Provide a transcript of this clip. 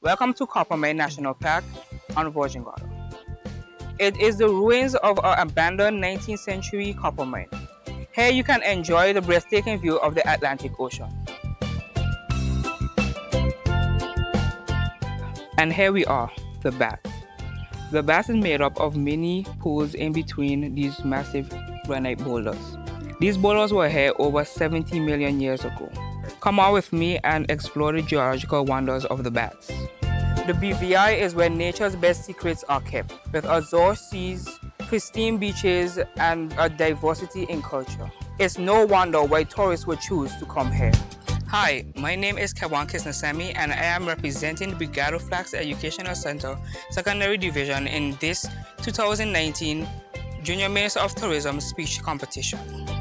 Welcome to Coppermine National Park on Virgin Gorda. It is the ruins of an abandoned 19th century copper mine. Here you can enjoy the breathtaking view of the Atlantic Ocean. And here we are, the bath. The bath is made up of many pools in between these massive granite boulders. These boulders were here over 70 million years ago. Come on with me and explore the geological wonders of the baths. The BVI is where nature's best secrets are kept, with azure seas, pristine beaches, and a diversity in culture. It's no wonder why tourists would choose to come here. Hi, my name is Kavon Kisnasammy, and I am representing the Brigado Flax Educational Center Secondary Division in this 2019 Junior Minister of Tourism speech competition.